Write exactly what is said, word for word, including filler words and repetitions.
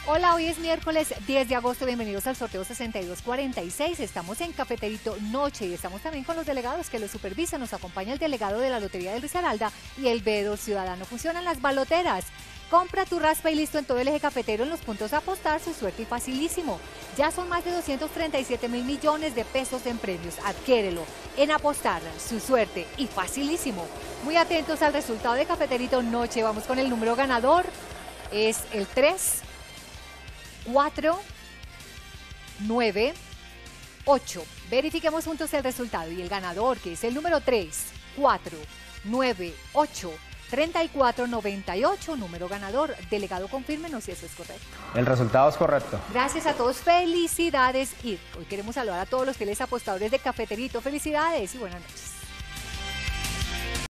Hola, hoy es miércoles diez de agosto, bienvenidos al sorteo sesenta y dos cuarenta y seis, estamos en Cafeterito Noche y estamos también con los delegados que lo supervisan, nos acompaña el delegado de la Lotería del Risaralda y el Veedor Ciudadano. Funcionan las baloteras. Compra tu raspa y listo en todo el eje cafetero en los puntos a apostar, su suerte y facilísimo. Ya son más de doscientos treinta y siete mil millones de pesos en premios. Adquiérelo en apostar, su suerte y facilísimo. Muy atentos al resultado de Cafeterito Noche. Vamos con el número ganador. Es el tres, cuatro, nueve, ocho. Verifiquemos juntos el resultado y el ganador, que es el número tres, cuatro, nueve, ocho. treinta y cuatro noventa y ocho, número ganador. Delegado, confírmenos si eso es correcto. El resultado es correcto. Gracias a todos, felicidades. Y hoy queremos saludar a todos los fieles apostadores de Cafeterito. Felicidades y buenas noches.